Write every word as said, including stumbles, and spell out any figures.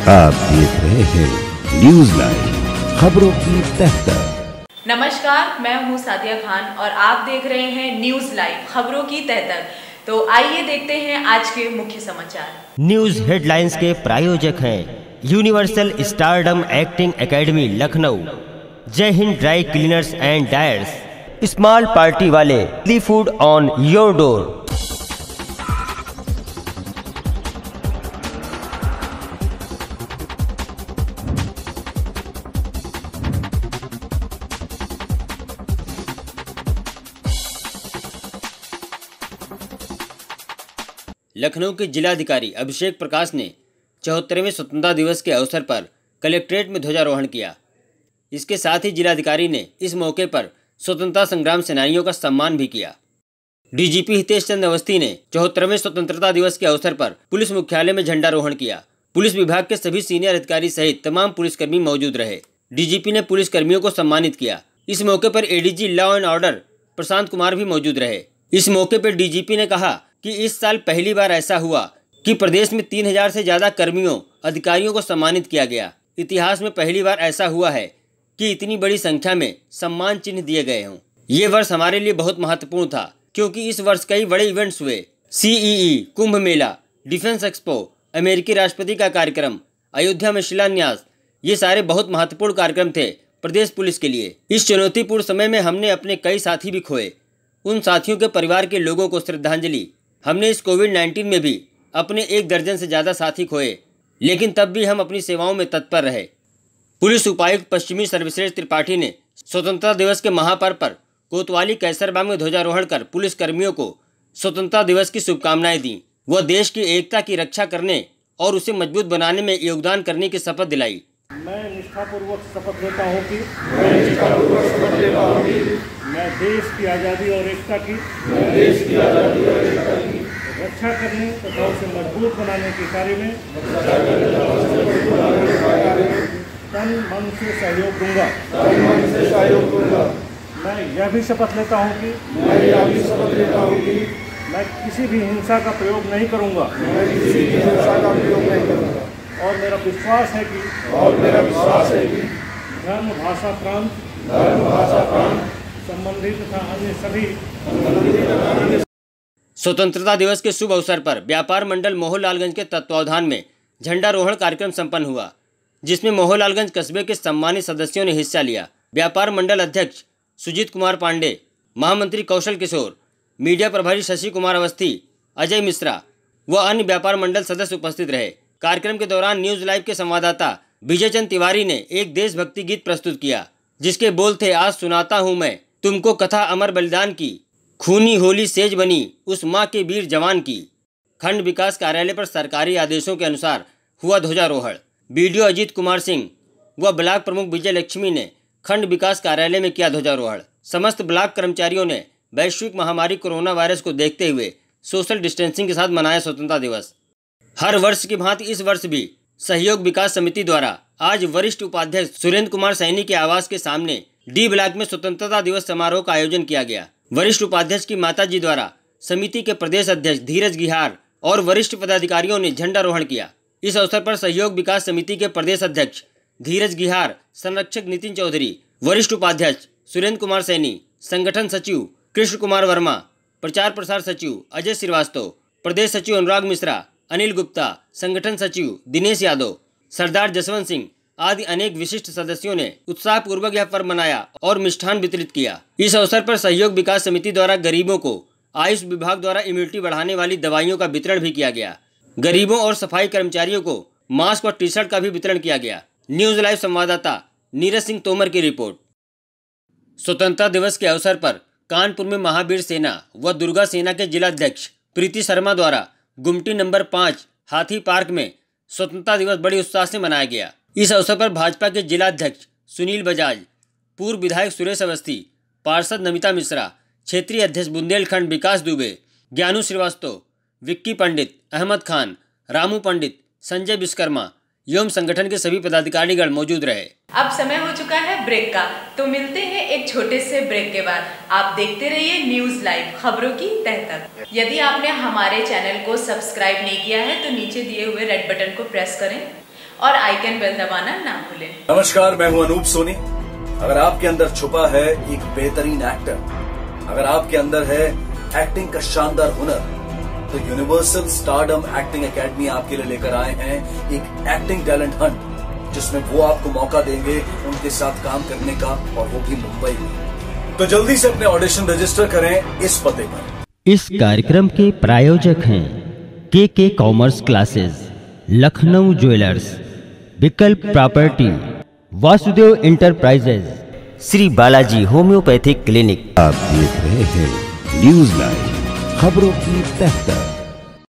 आप देख रहे हैं न्यूज लाइव खबरों की तह तक। नमस्कार, मैं हूं सादिया खान और आप देख रहे हैं न्यूज लाइव खबरों की तह तक। तो आइए देखते हैं आज के मुख्य समाचार। न्यूज हेडलाइंस के प्रायोजक हैं universal stardom acting academy Lucknow, Jai Hind dry cleaners and dyers, small party वाले, the food on your door. Lucknow के जिलाधिकारी अभिषेक प्रकाश ने चौहत्तरवें स्वतंत्रता दिवस के अवसर पर कलेक्ट्रेट में ध्वजारोहण किया। इसके साथ ही जिलाधिकारी ने इस मौके पर स्वतंत्रता संग्राम सेनानियों का सम्मान भी किया। डीजीपी हितेश चंद्र अवस्थी ने चौहत्तरवें स्वतंत्रता दिवस के अवसर पर पुलिस मुख्यालय में झंडारोहण किया। पुलिस विभाग के सभी सीनियर अधिकारी सहित तमाम पुलिसकर्मी मौजूद रहे। डीजीपी ने पुलिसकर्मियों को सम्मानित किया। इस मौके पर ADG law and order Prashant Kumar भी मौजूद रहे। इस मौके पर डीजीपी ने कहा कि इस साल पहली बार ऐसा हुआ कि प्रदेश में तीन हजार से ज्यादा कर्मियों अधिकारियों को सम्मानित किया गया। इतिहास में पहली बार ऐसा हुआ है कि इतनी बड़ी संख्या में सम्मान चिन्ह दिए गए हों। ये वर्ष हमारे लिए बहुत महत्वपूर्ण था क्योंकि इस वर्ष कई बड़े इवेंट्स हुए। सीईई, कुंभ मेला, डिफेंस एक्सपो, अमेरिकी राष्ट्रपति का कार्यक्रम, अयोध्या में शिलान्यास, ये सारे बहुत महत्वपूर्ण कार्यक्रम थे प्रदेश पुलिस के लिए। इस चुनौतीपूर्ण समय में हमने अपने कई साथी भी खोए। उन साथियों के परिवार के लोगों को श्रद्धांजलि। हमने इस कोविड नाइन्टीन में भी अपने एक दर्जन से ज़्यादा साथी खोए, लेकिन तब भी हम अपनी सेवाओं में तत्पर रहे। पुलिस उपायुक्त पश्चिमी सर्वश्रेष्ठ त्रिपाठी ने स्वतंत्रता दिवस के महापर्व पर कोतवाली कैसरबाग में ध्वजारोहण कर पुलिस कर्मियों को स्वतंत्रता दिवस की शुभकामनाएं दी। वह देश की एकता की रक्षा करने और उसे मजबूत बनाने में योगदान करने की शपथ दिलाई। मैं निष्ठापूर्वक शपथ लेता हूँ कि मैं निष्ठापूर्वक शपथ लेता हूँ कि मैं देश की आज़ादी और एकता की मैं देश की आज़ादी और एकता की रक्षा करने तथा उसे मजबूत बनाने के कार्य में तन मन से सहयोग दूंगा तन मन से सहयोग दूंगा। मैं यह भी शपथ लेता हूँ कि मैं यह भी शपथ लेता हूँ कि मैं किसी भी हिंसा का प्रयोग नहीं करूँगा मैं किसी भी हिंसा का प्रयोग नहीं करूँगा। और मेरा विश्वास है कि और मेरा विश्वास है कि धर्म, भाषा, प्रांत धर्म भाषा प्रांत संबंधी तथा अन्य सभी। स्वतंत्रता दिवस के शुभ अवसर पर व्यापार मंडल मोहनलालगंज के तत्वावधान में झंडारोहण कार्यक्रम संपन्न हुआ, जिसमें मोहनलालगंज कस्बे के सम्मानित सदस्यों ने हिस्सा लिया। व्यापार मंडल अध्यक्ष सुजीत कुमार पांडे, महामंत्री कौशल किशोर, मीडिया प्रभारी शशि कुमार अवस्थी, अजय मिश्रा व अन्य व्यापार मंडल सदस्य उपस्थित रहे। कार्यक्रम के दौरान न्यूज लाइव के संवाददाता विजय चंद तिवारी ने एक देशभक्ति गीत प्रस्तुत किया, जिसके बोल थे, आज सुनाता हूँ मैं तुमको कथा अमर बलिदान की, खूनी होली सेज बनी उस माँ के वीर जवान की। खंड विकास कार्यालय पर सरकारी आदेशों के अनुसार हुआ ध्वजारोहण। बीडीओ अजीत कुमार सिंह व ब्लॉक प्रमुख विजय लक्ष्मी ने खंड विकास कार्यालय में किया ध्वजारोहण। समस्त ब्लॉक कर्मचारियों ने वैश्विक महामारी कोरोना वायरस को देखते हुए सोशल डिस्टेंसिंग के साथ मनाया स्वतंत्रता दिवस। हर वर्ष की भांति इस वर्ष भी सहयोग विकास समिति द्वारा आज वरिष्ठ उपाध्यक्ष सुरेंद्र कुमार सैनी के आवास के सामने डी ब्लॉक में स्वतंत्रता दिवस समारोह का आयोजन किया गया। वरिष्ठ उपाध्यक्ष की माताजी द्वारा समिति के प्रदेश अध्यक्ष धीरज गिहार और वरिष्ठ पदाधिकारियों ने झंडारोहण किया। इस अवसर पर सहयोग विकास समिति के प्रदेश अध्यक्ष धीरज गिहार, संरक्षक नितिन चौधरी, वरिष्ठ उपाध्यक्ष सुरेंद्र कुमार सैनी, संगठन सचिव कृष्ण कुमार वर्मा, प्रचार प्रसार सचिव अजय श्रीवास्तव, प्रदेश सचिव अनुराग मिश्रा, अनिल गुप्ता, संगठन सचिव दिनेश यादव, सरदार जसवंत सिंह आदि अनेक विशिष्ट सदस्यों ने उत्साहपूर्वक यह पर्व मनाया और मिष्ठान वितरित किया। इस अवसर पर सहयोग विकास समिति द्वारा गरीबों को आयुष विभाग द्वारा इम्यूनिटी बढ़ाने वाली दवाइयों का वितरण भी किया गया। गरीबों और सफाई कर्मचारियों को मास्क और टी शर्ट का भी वितरण किया गया। न्यूज लाइव संवाददाता नीरज सिंह तोमर की रिपोर्ट। स्वतंत्रता दिवस के अवसर पर कानपुर में महावीर सेना व दुर्गा सेना के जिलाध्यक्ष प्रीति शर्मा द्वारा गुमटी नंबर पाँच हाथी पार्क में स्वतंत्रता दिवस बड़ी उत्साह से मनाया गया। इस अवसर पर भाजपा के जिलाध्यक्ष सुनील बजाज, पूर्व विधायक सुरेश अवस्थी, पार्षद नमिता मिश्रा, क्षेत्रीय अध्यक्ष बुंदेलखंड विकास दुबे, ज्ञानू श्रीवास्तव, विक्की पंडित, अहमद खान, रामू पंडित, संजय विश्वकर्मा एवं संगठन के सभी पदाधिकारीगण मौजूद रहे। अब समय हो चुका है ब्रेक का, तो मिलते हैं एक छोटे से ब्रेक के बाद। आप देखते रहिए न्यूज लाइव खबरों की तह तक। यदि आपने हमारे चैनल को सब्सक्राइब नहीं किया है तो नीचे दिए हुए रेड बटन को प्रेस करें और आइकन बेल दबाना ना भूलें। नमस्कार, मैं हूं अनूप सोनी। अगर आपके अंदर छुपा है एक बेहतरीन एक्टर, अगर आपके अंदर है एक्टिंग का शानदार हुनर, तो यूनिवर्सल स्टारडम एक्टिंग एकेडमी आपके लिए लेकर आए हैं एक एक्टिंग टैलेंट हंट, जिसमें वो आपको मौका देंगे उनके साथ काम करने का, और वो भी मुंबई में। तो जल्दी से अपने ऑडिशन रजिस्टर करें इस पते पर। इस कार्यक्रम के प्रायोजक हैं K K commerce classes, Lucknow jewellers, Vikalp property, Vasudev enterprises, Shri Balaji homeopathic clinic. आप देख रहे हैं न्यूज लाइव, खबरों की तह तक।